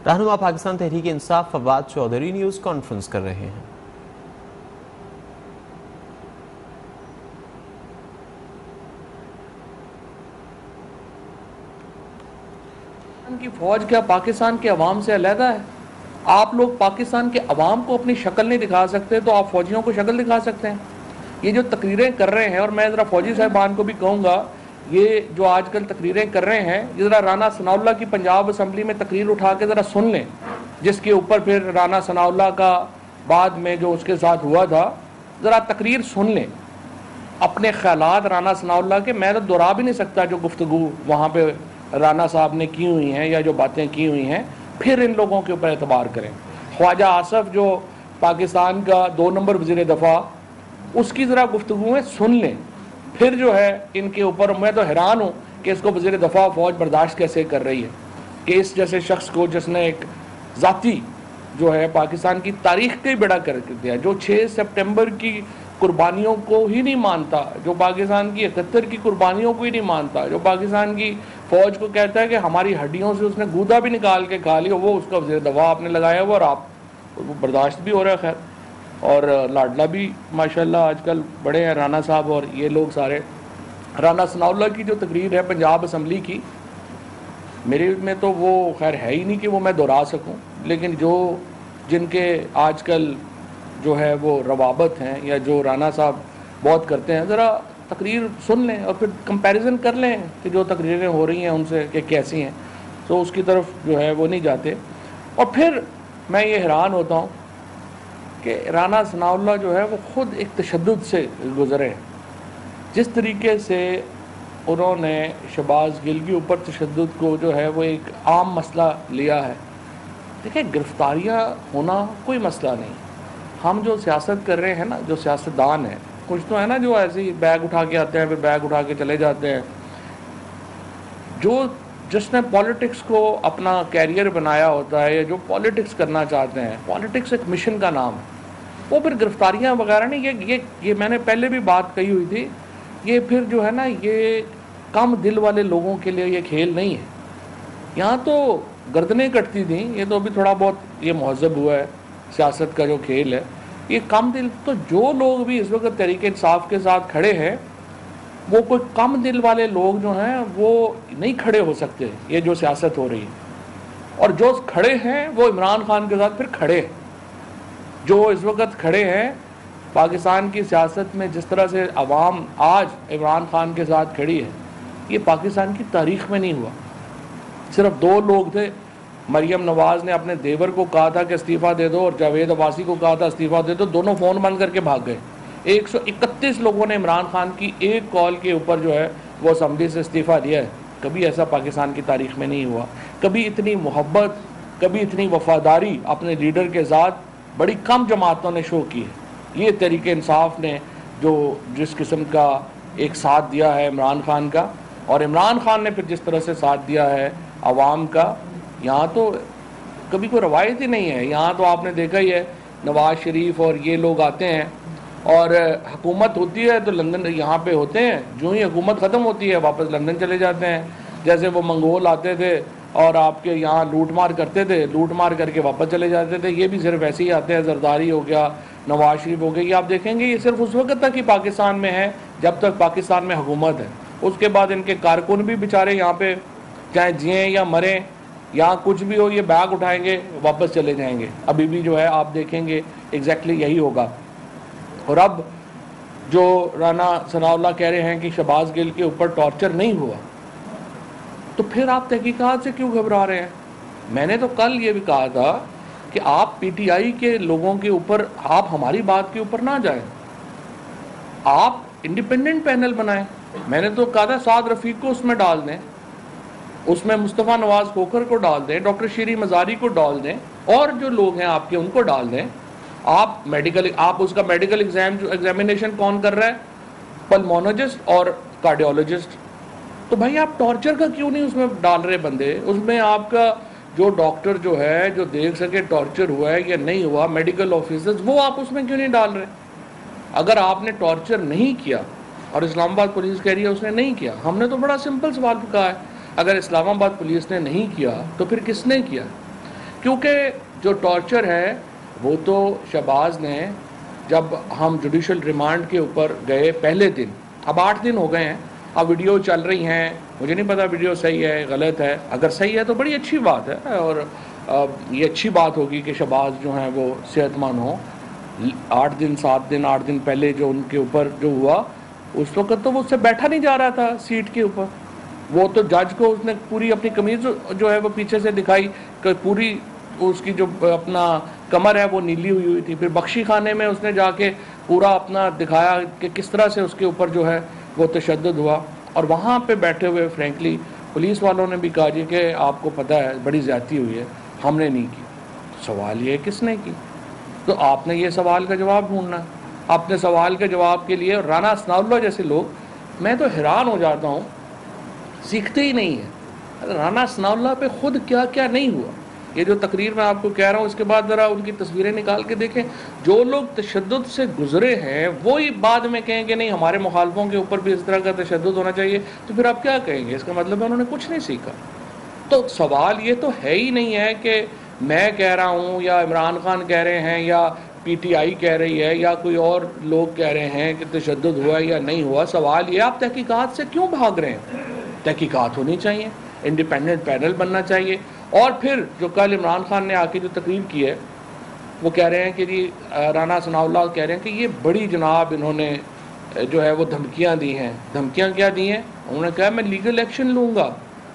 رہنما Pakistan Tehreek Insaf Fawad Chaudhry news conference کر رہے ہیں۔ کی فوج کیا پاکستان کے عوام سے علیحدہ ہے؟ آپ لوگ پاکستان کے عوام کو اپنی شکل نہیں دکھا سکتے تو آپ فوجیوں کو شکل دکھا سکتے ہیں؟ یہ جو تقریریں کر رہے ہیں، اور میں ذرا فوجی صاحبان کو بھی کہوں گا، یہ جو آج کل تقریریں کر رہے ہیں، یہ ذرا رانا ثناء اللہ کی پنجاب اسمبلی میں تقریر اٹھا کے ذرا سن لیں، جس کے اوپر پھر رانا ثناء اللہ کا بعد میں جو اس کے ساتھ ہوا تھا، ذرا تقریر سن لیں اپنے خیالات رانا ثناء اللہ کے۔ میں تو دہرا بھی نہیں سکتا جو گفتگو وہاں پہ رانا صاحب نے کی ہوئی ہیں یا جو باتیں کی ہوئی ہیں، پھر ان لوگوں کے اوپر اعتبار کریں۔ خواجہ آصف جو پاکستان کا 2 نمبر وزیر دفاع، اس کی ذرا گفتگویں سن لیں، پھر جو ہے ان کے اوپر۔ میں تو حیران ہوں کہ اس کو وزیر دفاع فوج برداشت کیسے کر رہی ہے کہ اس جیسے شخص کو، جس نے ایک ذاتی جو ہے پاکستان کی تاریخ کا ہی بیڑا کر دیا، جو 6 سپٹمبر کی قربانیوں کو ہی نہیں مانتا، جو پاکستان کی 71 کی قربانیوں کو ہی نہیں مانتا، جو پاکستان کی فوج کو کہتا ہے کہ ہماری ہڈیوں سے اس نے گودا بھی نکال کے کھا لیا، وہ اس کا وزیر دفاع آپ نے لگایا ہوا، اور آپ وہ برداشت بھی ہو رہا ہے۔ خیر، اور لاڈلا بھی ماشاءاللہ آج کل بڑے ہیں رانا صاحب اور یہ لوگ سارے۔ رانا ثناء اللہ کی جو تقریر ہے پنجاب اسمبلی کی، میرے میں تو وہ خیر ہے ہی نہیں کہ وہ میں دہرا سکوں، لیکن جن کے آج کل جو ہے وہ روابط ہیں یا جو رانا صاحب بہت کرتے ہیں، ذرا تقریر سن لیں اور پھر کمپیریزن کر لیں کہ جو تقریریں ہو رہی ہیں ان سے کہ کیسی ہیں، تو اس کی طرف جو ہے وہ نہیں جاتے۔ اور پھر میں یہ حیران ہوتا ہوں کہ رانا ثناء اللہ جو ہے وہ خود ایک تشدد سے گزرے ہیں۔ جس طریقے سے انہوں نے شہباز گل کے اوپر تشدد کو جو ہے وہ ایک عام مسئلہ لیا ہے۔ دیکھیں، گرفتاریاں ہونا کوئی مسئلہ نہیں۔ ہم جو سیاست کر رہے ہیں نا، جو سیاستدان ہیں، کچھ تو ہے نا جو ایسے ہی بیگ اٹھا کے آتے ہیں، پھر بیگ اٹھا کے چلے جاتے ہیں۔ جس نے پالیٹکس کو اپنا کیریئر بنایا ہوتا ہے یا جو پالیٹکس کرنا چاہتے ہیں، پالیٹکس ایک مشن کا نام ہے، وہ پھر گرفتاریاں وغیرہ نہیں۔ یہ میں نے پہلے بھی بات کہی ہوئی تھی، یہ پھر جو ہے نا یہ کم دل والے لوگوں کے لیے یہ کھیل نہیں ہے۔ یہاں تو گردنیں کٹتی تھیں، یہ تو ابھی تھوڑا بہت یہ مہذب ہوا ہے سیاست کا جو کھیل ہے۔ یہ کم دل تو جو لوگ بھی اس وقت تحریک انصاف کے ساتھ کھڑے ہیں، وہ کوئی کم دل والے لوگ جو ہیں وہ نہیں کھڑے ہو سکتے یہ جو سیاست ہو رہی ہے۔ اور جو کھڑے ہیں وہ عمران خان کے ساتھ پھر کھڑے ہیں۔ جو اس وقت کھڑے ہیں پاکستان کی سیاست میں، جس طرح سے عوام آج عمران خان کے ساتھ کھڑی ہے، یہ پاکستان کی تاریخ میں نہیں ہوا۔ صرف 2 لوگ تھے، مریم نواز نے اپنے دیور کو کہا تھا کہ استعفیٰ دے دو، اور جاوید عباسی کو کہا تھا استعفیٰ دے دو، دونوں فون بند کر کے بھاگ گئے۔ 131 لوگوں نے عمران خان کی ایک کال کے اوپر جو ہے وہ اسمبلی سے استعفیٰ دیا ہے۔ کبھی ایسا پاکستان کی تاریخ میں نہیں ہوا۔ کبھی اتنی محبت، کبھی اتنی وفاداری اپنے لیڈر کے ساتھ بڑی کم جماعتوں نے شو کی ہے۔ یہ تحریک انصاف نے جو جس قسم کا ایک ساتھ دیا ہے عمران خان کا، اور عمران خان نے پھر جس طرح سے ساتھ دیا ہے عوام کا، یہاں تو کبھی کوئی روایت ہی نہیں ہے۔ یہاں تو آپ نے دیکھا ہی ہے، نواز شریف اور یہ لوگ آتے ہیں اور حکومت ہوتی ہے تو لندن یہاں پہ ہوتے ہیں، جو ہی حکومت ختم ہوتی ہے واپس لندن چلے جاتے ہیں۔ جیسے وہ منگول آتے تھے اور آپ کے یہاں لوٹ مار کرتے تھے، لوٹ مار کر کے واپس چلے جاتے تھے، یہ بھی صرف ایسے ہی آتے ہیں۔ زرداری ہو گیا، نواز شریف ہو گیا، یہ آپ دیکھیں گے یہ صرف اس وقت تک ہی پاکستان میں ہے جب تک پاکستان میں حکومت ہے۔ اس کے بعد ان کے کارکن بھی بیچارے یہاں پہ چاہے جئیں یا مریں، یہاں کچھ بھی ہو، یہ بیگ اٹھائیں گے واپس چلے جائیں گے۔ ابھی بھی جو ہے آپ دیکھیں گے ایگزیکٹلی یہی ہوگا۔ اور اب جو رانا ثناء اللہ کہہ رہے ہیں کہ شہباز گل کے اوپر ٹارچر نہیں ہوا، تو پھر آپ تحقیقات سے کیوں گھبرا رہے ہیں؟ میں نے تو کل یہ بھی کہا تھا کہ آپ پی ٹی آئی کے لوگوں کے اوپر، آپ ہماری بات کے اوپر نہ جائیں، آپ انڈیپینڈنٹ پینل بنائیں۔ میں نے تو کہا تھا سعد رفیق کو اس میں ڈال دیں، اس میں مصطفیٰ نواز کھوکھر کو ڈال دیں، ڈاکٹر شیری مزاری کو ڈال دیں، اور جو لوگ ہیں آپ کے ان کو ڈال دیں۔ آپ اس کا میڈیکل ایگزامینیشن کون کر رہا ہے؟ پلمونولوجسٹ اور کارڈیولوجسٹ۔ تو بھائی آپ ٹارچر کا کیوں نہیں اس میں ڈال رہے بندے؟ اس میں آپ کا جو ڈاکٹر جو ہے جو دیکھ سکے ٹارچر ہوا ہے یا نہیں ہوا، میڈیکل آفیسرز، وہ آپ اس میں کیوں نہیں ڈال رہے؟ اگر آپ نے ٹارچر نہیں کیا اور اسلام آباد پولیس کہہ رہی ہے اس نے نہیں کیا، ہم نے تو بڑا سمپل سوال کہا ہے، اگر اسلام آباد پولیس نے نہیں کیا تو پھر کس نے کیا؟ کیونکہ جو ٹارچر ہے وہ تو شہباز نے جب ہم جوڈیشل ریمانڈ کے اوپر گئے پہلے دن، اب 8 دن ہو گئے ہیں، اب ویڈیو چل رہی ہیں، مجھے نہیں پتا ویڈیو صحیح ہے غلط ہے، اگر صحیح ہے تو بڑی اچھی بات ہے، اور یہ اچھی بات ہوگی کہ شہباز جو ہیں وہ صحت مند ہوں۔ 8 دن 7 دن 8 دن پہلے جو ان کے اوپر جو ہوا، اس وقت تو وہ اس سے بیٹھا نہیں جا رہا تھا سیٹ کے اوپر، وہ تو جج کو اس نے پوری اپنی قمیض جو ہے وہ پیچھے سے دکھائی کہ پوری اس کی جو اپنا کمر ہے وہ نیلی ہوئی تھی، پھر بخشی خانے میں اس نے جا کے پورا اپنا دکھایا کہ کس طرح سے اس کے اوپر جو ہے وہ تشدد ہوا، اور وہاں پہ بیٹھے ہوئے فرینکلی پولیس والوں نے بھی کہا جی کہ آپ کو پتہ ہے بڑی زیادتی ہوئی ہے، ہم نے نہیں کی۔ سوال یہ کس نے کی؟ تو آپ نے یہ سوال کا جواب ڈھونڈنا، اپنے سوال کے جواب کے لیے رانا ثناء اللہ جیسے لوگ، میں تو حیران ہو جاتا ہوں، سیکھتے ہی نہیں ہیں۔ رانا ثناء اللہ پہ خود کیا کیا نہیں ہوا، یہ جو تقریر میں آپ کو کہہ رہا ہوں اس کے بعد ذرا ان کی تصویریں نکال کے دیکھیں، جو لوگ تشدد سے گزرے ہیں وہی بعد میں کہیں کہ نہیں ہمارے مخالفوں کے اوپر بھی اس طرح کا تشدد ہونا چاہیے، تو پھر آپ کیا کہیں گے؟ اس کا مطلب ہے انہوں نے کچھ نہیں سیکھا۔ تو سوال یہ تو ہے ہی نہیں ہے کہ میں کہہ رہا ہوں یا عمران خان کہہ رہے ہیں یا پی ٹی آئی کہہ رہی ہے یا کوئی اور لوگ کہہ رہے ہیں کہ تشدد ہوا یا نہیں ہوا، سوال یہ آپ تحقیقات سے کیوں بھاگ رہے ہیں؟ تحقیقات ہونی چاہیے، انڈیپینڈنٹ پینل بننا چاہیے۔ اور پھر جو کل عمران خان نے آ کے جو تقریر کی ہے وہ کہہ رہے ہیں کہ جی رانا ثناء اللہ کہہ رہے ہیں کہ یہ بڑی جناب انہوں نے جو ہے وہ دھمکیاں دی ہیں۔ دھمکیاں کیا دی ہیں؟ انہوں نے کہا میں لیگل ایکشن لوں گا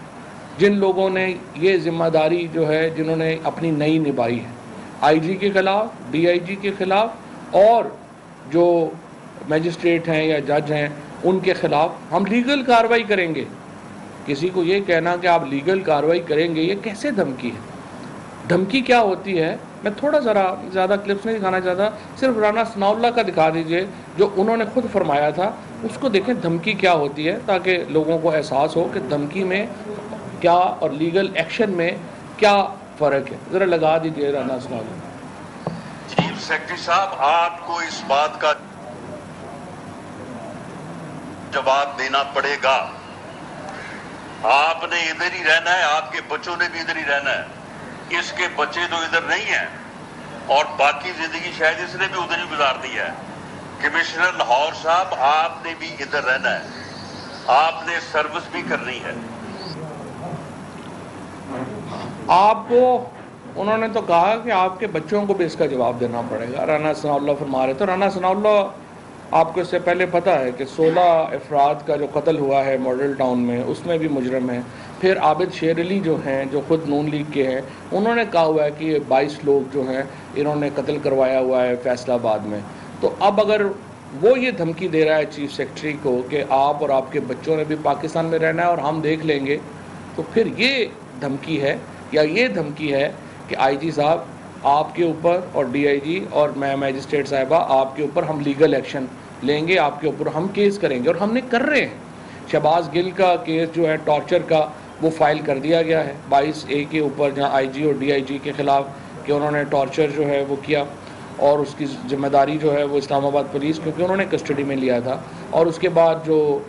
جن لوگوں نے یہ ذمہ داری جو ہے جنہوں نے اپنی نئی نبھائی ہے، آئی جی کے خلاف، ڈی آئی جی کے خلاف، اور جو میجسٹریٹ ہیں یا جج ہیں ان کے خلاف ہم لیگل کارروائی کریں گے۔ کسی کو یہ کہنا کہ آپ لیگل کارروائی کریں گے، یہ کیسے دھمکی ہے؟ دھمکی کیا ہوتی ہے؟ میں تھوڑا ذرا زیادہ کلپس نہیں دکھانا چاہتا، صرف رانا ثناء اللہ کا دکھا دیجئے جو انہوں نے خود فرمایا تھا، اس کو دیکھیں دھمکی کیا ہوتی ہے، تاکہ لوگوں کو احساس ہو کہ دھمکی میں کیا اور لیگل ایکشن میں کیا فرق ہے۔ ذرا لگا دیجئے Rana Sanaullah. Chief secretary صاحب، آپ کو اس بات کا جواب دینا پڑے گا، آپ نے ادھر ہی رہنا ہے، آپ کے بچوں نے بھی ادھر ہی رہنا ہے، اس کے بچے تو ادھر نہیں ہیں، اور باقی زندگی شاید اس نے بھی ادھر ہی گزار دی ہے۔ کمشنر لاہور صاحب، آپ نے بھی ادھر رہنا ہے، آپ نے سروس بھی کرنی ہے۔ آپ کو انہوں نے تو کہا کہ آپ کے بچوں کو بھی اس کا جواب دینا پڑے گا، رانا ثناء اللہ فرما رہے۔ تو رانا ثناء اللہ آپ کو اس سے پہلے پتہ ہے کہ 16 افراد کا جو قتل ہوا ہے ماڈل ٹاؤن میں، اس میں بھی مجرم ہیں۔ پھر عابد شیر علی جو ہیں، جو خود نون لیگ کے ہیں، انہوں نے کہا ہوا ہے کہ یہ 22 لوگ جو ہیں انہوں نے قتل کروایا ہوا ہے فیصل آباد میں۔ تو اب اگر وہ یہ دھمکی دے رہا ہے چیف سیکرٹری کو کہ آپ اور آپ کے بچوں نے بھی پاکستان میں رہنا ہے اور ہم دیکھ لیں گے، تو پھر یہ دھمکی ہے یا یہ دھمکی ہے کہ آئی جی صاحب آپ کے اوپر اور ڈی آئی جی اور میں میجسٹریٹ صاحبہ آپ کے اوپر ہم لیگل ایکشن لیں گے، آپ کے اوپر ہم کیس کریں گے، اور ہم نے کر رہے ہیں۔ شہباز گل کا کیس جو ہے ٹارچر کا وہ فائل کر دیا گیا ہے 22A کے اوپر، جہاں آئی جی اور ڈی آئی جی کے خلاف کہ انہوں نے ٹارچر جو ہے وہ کیا، اور اس کی ذمہ داری جو ہے وہ اسلام آباد پولیس، کیونکہ انہوں نے کسٹڈی میں لیا تھا۔ اور اس کے بعد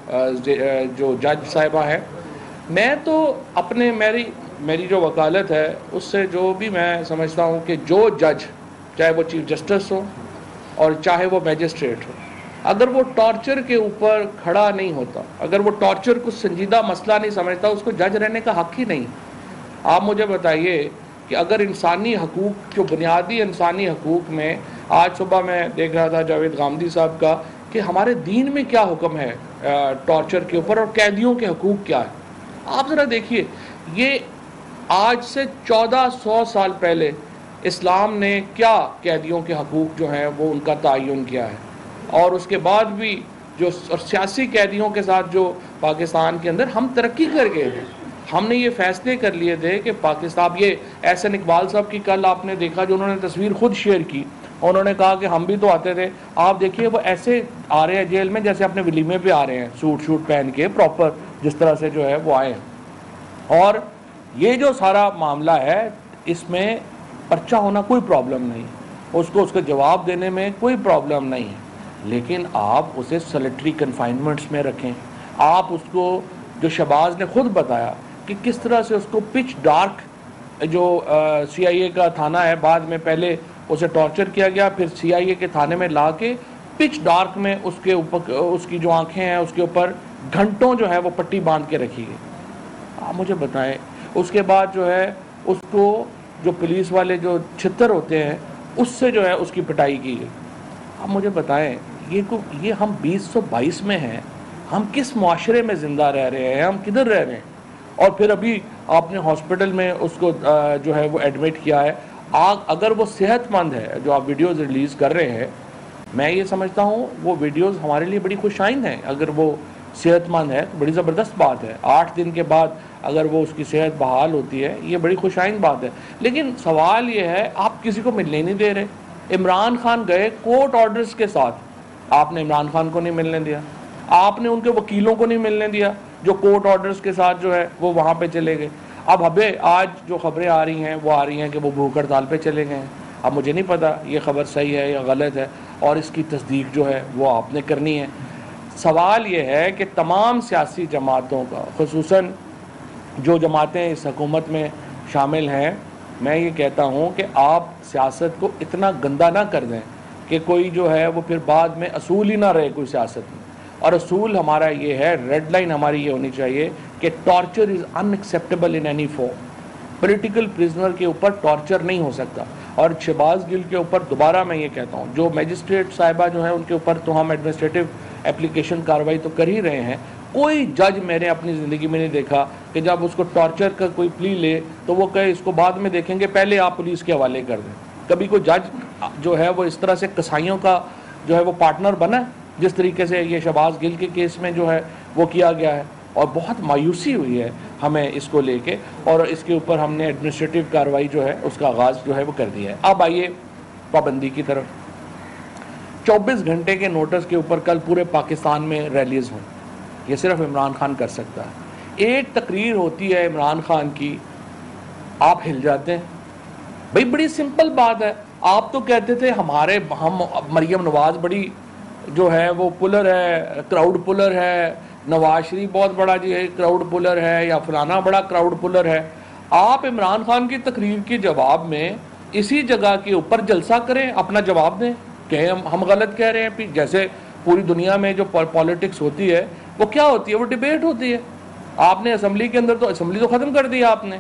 جو جج صاحبہ ہے، میں تو اپنے میری جو وکالت ہے اس سے جو بھی میں سمجھتا ہوں کہ جو جج، چاہے وہ چیف جسٹس ہو اور چاہے وہ میجسٹریٹ ہو، اگر وہ ٹارچر کے اوپر کھڑا نہیں ہوتا، اگر وہ ٹارچر کو سنجیدہ مسئلہ نہیں سمجھتا، اس کو جج رہنے کا حق ہی نہیں۔ آپ مجھے بتائیے کہ اگر انسانی حقوق، جو بنیادی انسانی حقوق میں، آج صبح میں دیکھ رہا تھا جاوید غامدی صاحب کا کہ ہمارے دین میں کیا حکم ہے ٹارچر کے اوپر اور قیدیوں کے حقوق کیا ہے۔ آپ ذرا دیکھیے، یہ آج سے 1400 سال پہلے اسلام نے کیا قیدیوں کے حقوق جو ہیں وہ ان کا تعین کیا ہے، اور اس کے بعد بھی جو سیاسی قیدیوں کے ساتھ جو پاکستان کے اندر ہم ترقی کر گئے تھے، ہم نے یہ فیصلے کر لیے تھے کہ پاکستان، یہ احسن اقبال صاحب کی کل آپ نے دیکھا جو انہوں نے تصویر خود شیئر کی، انہوں نے کہا کہ ہم بھی تو آتے تھے، آپ دیکھیے وہ ایسے آ رہے ہیں جیل میں جیسے اپنے ولیمے پہ آ رہے ہیں، سوٹ شوٹ پہن کے پراپر جس طرح سے جو ہے وہ آئے ہیں۔ اور یہ جو سارا معاملہ ہے اس میں پرچہ ہونا کوئی پرابلم نہیں، اس کو اس کا جواب دینے میں کوئی پرابلم نہیں ہے، لیکن آپ اسے سلیٹری کنفائنمنٹس میں رکھیں۔ آپ اس کو، جو شہباز نے خود بتایا کہ کس طرح سے اس کو پچ ڈارک جو CIA کا تھانہ ہے، بعد میں پہلے اسے ٹارچر کیا گیا، پھر CIA کے تھانے میں لا کے پچ ڈارک میں اس کے اوپر اس کی جو آنکھیں ہیں اس کے اوپر گھنٹوں جو ہے وہ پٹی باندھ کے رکھی گئی. آپ مجھے بتائیں اس کے بعد جو ہے اس کو جو پولیس والے جو چھتر ہوتے ہیں اس سے جو ہے اس کی پٹائی کی گئی. آپ مجھے بتائیں یہ ہم 2022 میں ہیں، ہم کس معاشرے میں زندہ رہ رہے ہیں، ہم کدھر رہ رہے ہیں؟ اور پھر ابھی آپ نے ہاسپٹل میں اس کو جو ہے وہ ایڈمٹ کیا ہے. اگر وہ صحت مند ہے جو آپ ویڈیوز ریلیز کر رہے ہیں، میں یہ سمجھتا ہوں وہ ویڈیوز ہمارے لیے بڑی خوش آئند ہیں. اگر وہ صحت مند ہے تو بڑی زبردست بات ہے. 8 دن کے بعد اگر وہ اس کی صحت بحال ہوتی ہے یہ بڑی خوش آئند بات ہے. لیکن سوال یہ ہے آپ کسی کو ملنے نہیں دے رہے. عمران خان گئے کورٹ آرڈرز کے ساتھ، آپ نے عمران خان کو نہیں ملنے دیا، آپ نے ان کے وکیلوں کو نہیں ملنے دیا جو کورٹ آرڈرز کے ساتھ جو ہے وہ وہاں پہ چلے گئے. اب آج جو خبریں آ رہی ہیں وہ آ رہی ہیں کہ وہ بھوک ہڑتال پہ چلے گئے ہیں. اب مجھے نہیں پتا یہ خبر صحیح ہے یا غلط ہے، اور اس کی تصدیق جو ہے وہ آپ نے کرنی ہے. سوال یہ ہے کہ تمام سیاسی جماعتوں کا، خصوصاً جو جماعتیں اس حکومت میں شامل ہیں، میں یہ کہتا ہوں کہ آپ سیاست کو اتنا گندا نہ کر دیں کہ کوئی جو ہے وہ پھر بعد میں اصول ہی نہ رہے کوئی سیاست میں. اور اصول ہمارا یہ ہے، ریڈ لائن ہماری یہ ہونی چاہیے کہ torture is unacceptable in any form. Political prisoner کے اوپر ٹارچر نہیں ہو سکتا. اور شہباز گل کے اوپر دوبارہ میں یہ کہتا ہوں، جو میجسٹریٹ صاحبہ جو ہیں ان کے اوپر تو ہم ایڈمنسٹریٹو اپلیکیشن کارروائی تو کر ہی رہے ہیں. کوئی جج میں نے اپنی زندگی میں نہیں دیکھا کہ جب اس کو ٹارچر کا کوئی پلی لے تو وہ کہے اس کو بعد میں دیکھیں گے، پہلے آپ پولیس کے حوالے کر دیں. کبھی کوئی جج جو ہے وہ اس طرح سے کسائیوں کا جو ہے وہ پارٹنر بنا جس طریقے سے یہ شہباز گل کے کیس میں جو ہے وہ کیا گیا ہے. اور بہت مایوسی ہوئی ہے ہمیں اس کو لے کے، اور اس کے اوپر ہم نے ایڈمنسٹریٹو کارروائی جو ہے اس کا آغاز جو ہے وہ کر دیا ہے. اب آئیے پابندی کی طرف. 24 گھنٹے کے نوٹس کے اوپر کل پورے پاکستان میں ریلیز ہوں، یہ صرف عمران خان کر سکتا ہے. ایک تقریر ہوتی ہے عمران خان کی، آپ ہل جاتے ہیں. بھئی بڑی سمپل بات ہے. آپ تو کہتے تھے ہم مریم نواز بڑی جو ہے وہ پولر ہے، کراؤڈ پولر ہے، نواز شریف بہت بڑا جی ہے کراؤڈ پولر ہے، یا فلانا بڑا کراؤڈ پولر ہے. آپ عمران خان کی تقریر کے جواب میں اسی جگہ کے اوپر جلسہ کریں، اپنا جواب دیں کہ ہم غلط کہہ رہے ہیں. جیسے پوری دنیا میں جو پالیٹکس ہوتی ہے وہ کیا ہوتی ہے؟ وہ ڈیبیٹ ہوتی ہے. آپ نے اسمبلی کے اندر تو اسمبلی تو ختم کر دیا آپ نے.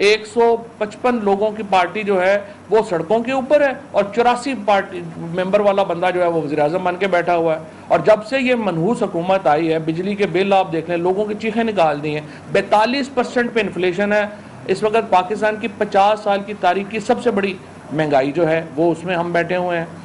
155 لوگوں کی پارٹی جو ہے وہ سڑکوں کے اوپر ہے، اور 84 پارٹی ممبر والا بندہ جو ہے وہ وزیر اعظم بن کے بیٹھا ہوا ہے. اور جب سے یہ منحوس حکومت آئی ہے، بجلی کے بل آپ دیکھ لیں، لوگوں کی چیخیں نکال دی ہیں. 42% پہ انفلیشن ہے اس وقت. پاکستان کی 50 سال کی تاریخ کی سب سے بڑی مہنگائی جو ہے وہ اس میں ہم بیٹھے ہوئے ہیں.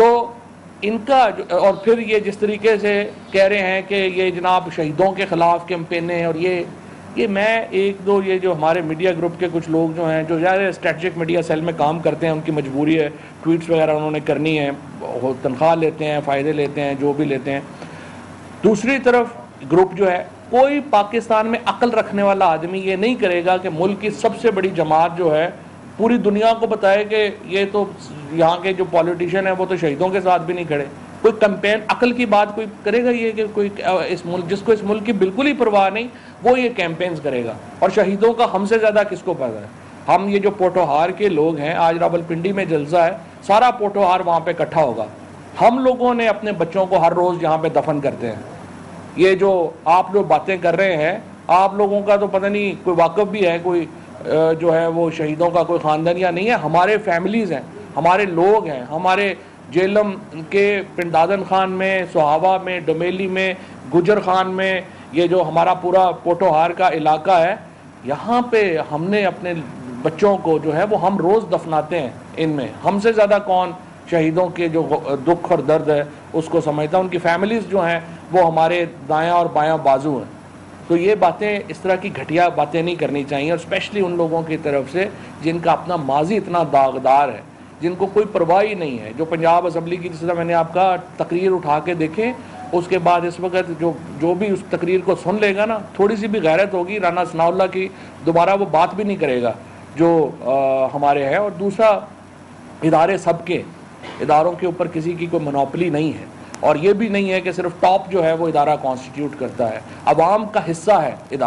ان کا اور پھر یہ جس طریقے سے کہہ رہے ہیں کہ یہ جناب شہیدوں کے خلاف کیمپینیں، اور یہ میں ایک دو یہ جو ہمارے میڈیا گروپ کے کچھ لوگ جو ہیں جو زیادہ اسٹریٹجک میڈیا سیل میں کام کرتے ہیں، ان کی مجبوری ہے، ٹویٹس وغیرہ انہوں نے کرنی ہے، تنخواہ لیتے ہیں، فائدے لیتے ہیں، جو بھی لیتے ہیں. دوسری طرف گروپ جو ہے، کوئی پاکستان میں عقل رکھنے والا آدمی یہ نہیں کرے گا کہ ملک کی سب سے بڑی جماعت جو ہے پوری دنیا کو بتائے کہ یہ تو یہاں کے جو پولیٹیشین ہیں وہ تو شہیدوں کے ساتھ بھی نہیں کھڑے. کوئی کمپین عقل کی بات کوئی کرے گا یہ کہ کوئی اس ملک جس کو اس ملک کی بالکل ہی پرواہ نہیں وہ یہ کیمپینز کرے گا؟ اور شہیدوں کا ہم سے زیادہ کس کو پتہ ہے؟ ہم یہ جو پوٹوہار کے لوگ ہیں، آج راولپنڈی میں جلسہ ہے، سارا پوٹوہار وہاں پہ اکٹھا ہوگا. ہم لوگوں نے اپنے بچوں کو ہر روز یہاں پہ دفن کرتے ہیں. یہ جو آپ لوگ باتیں کر رہے ہیں، آپ لوگوں کا تو پتہ نہیں کوئی واقف بھی ہے کوئی جو ہے وہ شہیدوں کا کوئی خاندان یا نہیں ہے. ہمارے فیملیز ہیں، ہمارے لوگ ہیں، ہمارے جیلم کے پنڈادن خان میں، سہاوا میں، ڈومیلی میں، گجر خان میں، یہ جو ہمارا پورا پوٹوہار کا علاقہ ہے، یہاں پہ ہم نے اپنے بچوں کو جو ہے وہ ہم روز دفناتے ہیں. ان میں ہم سے زیادہ کون شہیدوں کے جو دکھ اور درد ہے اس کو سمجھتا ہے؟ ان کی فیملیز جو ہیں وہ ہمارے دایاں اور بایاں بازو ہیں. تو یہ باتیں، اس طرح کی گھٹیا باتیں نہیں کرنی چاہیے، اور اسپیشلی ان لوگوں کی طرف سے جن کا اپنا ماضی اتنا داغدار ہے، جن کو کوئی پرواہ ہی نہیں ہے. جو پنجاب اسمبلی کی جس طرح میں نے آپ کا تقریر اٹھا کے دیکھیں، اس کے بعد اس وقت جو بھی اس تقریر کو سن لے گا نا، تھوڑی سی بھی غیرت ہوگی رانا ثناء اللہ کی، دوبارہ وہ بات بھی نہیں کرے گا جو ہمارے ہیں. اور دوسرا، ادارے سب کے، اداروں کے اوپر کسی کی کوئی منوپلی نہیں ہے، اور یہ بھی نہیں ہے کہ صرف ٹاپ جو ہے وہ ادارہ کانسٹیٹیوٹ کرتا ہے. عوام کا حصہ ہے ادارے،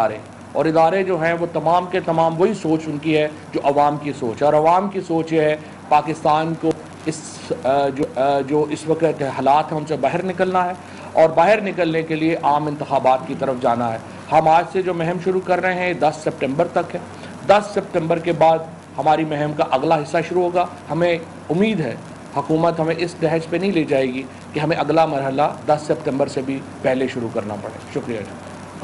اور ادارے جو ہیں وہ تمام کے تمام وہی سوچ ان کی ہے جو عوام کی سوچ ہے، اور عوام کی سوچ یہ ہے پاکستان کو جو اس وقت حالات ہیں ان سے باہر نکلنا ہے، اور باہر نکلنے کے لیے عام انتخابات کی طرف جانا ہے۔ ہم آج سے جو مہم شروع کر رہے ہیں 10 سپٹمبر تک ہے، 10 سپٹمبر کے بعد ہماری مہم کا اگلا حصہ شروع ہوگا۔ ہمیں امید ہے حکومت ہمیں اس نہج پہ نہیں لے جائے گی کہ ہمیں اگلا مرحلہ 10 سپٹمبر سے بھی پہلے شروع کرنا پڑے۔ شکریہ جی۔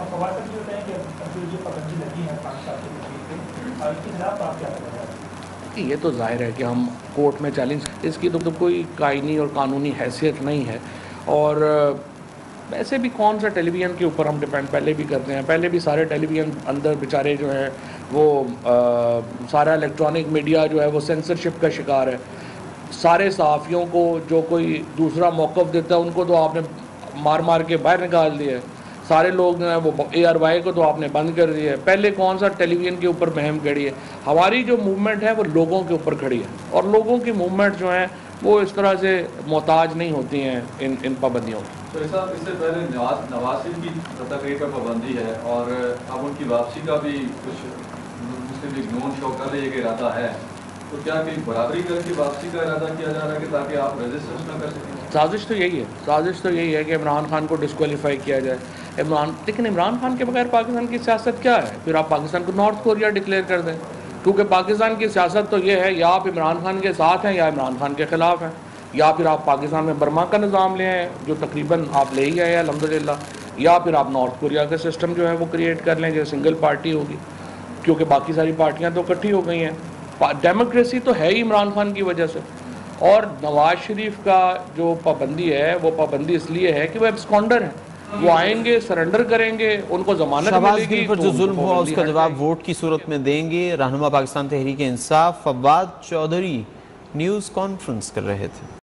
یہ تو ظاہر ہے کہ ہم کورٹ میں چیلنج، اس کی تو کوئی قائنی اور قانونی حیثیت نہیں ہے، اور ویسے بھی کون سا ٹیلی ویژن کے اوپر ہم ڈیپینڈ پہلے بھی کرتے ہیں، پہلے بھی سارے ٹیلی ویژن اندر بیچارے جو ہیں وہ سارا الیکٹرانک میڈیا جو ہے وہ سینسرشپ کا شکار ہے۔ سارے صحافیوں کو جو کوئی دوسرا موقف دیتا ہے ان کو تو آپ نے مار کے باہر نکال دیا ہے، سارے لوگ جو ہیں وہ ARY کو تو آپ نے بند کر دیا ہے۔ پہلے کون سا ٹیلی ویژن کے اوپر مہم کھڑی ہے؟ ہماری جو موومنٹ ہے وہ لوگوں کے اوپر کھڑی ہے، اور لوگوں کی موومنٹ جو ہیں وہ اس طرح سے محتاج نہیں ہوتی ہیں ان پابندیوں کی۔ تو صاحب اس سے پہلے نواز شریف کی تقریر پر پابندی ہے، اور اب ان کی واپسی کا بھی کچھ مسلم لیگ نون شو کر رہی ہے کہ ارادہ ہے، تو کیا کہ برابری کر کے واپسی کا ارادہ کیا جا رہا ہے کہ تاکہ آپ ریزسٹنس نہ کر سکیں؟ سازش تو یہی ہے کہ عمران خان کو ڈسکوالیفائی کیا جائے۔ لیکن عمران خان کے بغیر پاکستان کی سیاست کیا ہے؟ پھر آپ پاکستان کو نارتھ کوریا ڈکلیئر کر دیں، کیونکہ پاکستان کی سیاست تو یہ ہے یا آپ عمران خان کے ساتھ ہیں یا عمران خان کے خلاف ہیں، یا پھر آپ پاکستان میں برما کا نظام لے آئیں جو تقریباً آپ لے ہی آئے الحمدللہ، یا پھر آپ نارتھ کوریا کا سسٹم جو ہے وہ کریٹ کر لیں جو سنگل پارٹی ہوگی، کیونکہ باقی ساری پارٹیاں تو اکٹھی ہو گئی ہیں۔ ڈیموکریسی تو ہے ہی عمران خان کی وجہ سے، اور نواز شریف کا جو پابندی ہے وہ پابندی اس لیے ہے کہ وہ ایبسکانڈر ہیں، وہ آئیں گے، سرنڈر کریں گے، ان کو ضمانت شہباز ملے گل گی پر تو جو ان کو ظلم ہوا اس پابندی کا ہٹ جواب جائے گی۔ ووٹ کی صورت میں دیں گے۔ رہنما پاکستان تحریک انصاف فواد چودھری نیوز کانفرنس کر رہے تھے۔